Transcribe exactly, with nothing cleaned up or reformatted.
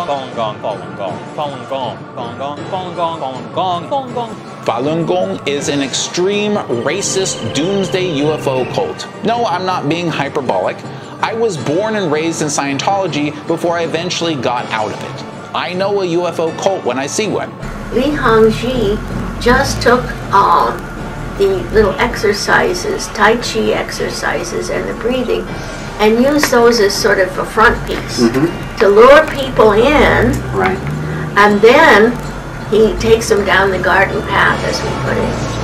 Falun Gong, Falun Gong, Falun Gong, Falun Gong, Falun Gong, Falun Gong, Falun Gong. Falun Gong is an extreme, racist, doomsday U F O cult. No, I'm not being hyperbolic. I was born and raised in Scientology before I eventually got out of it. I know a U F O cult when I see one. Li Hongzhi just took um, the little exercises, Tai Chi exercises and the breathing, and used those as sort of a front piece mm-hmm. to lure people in. Right. And then he takes them down the garden path, as we put it.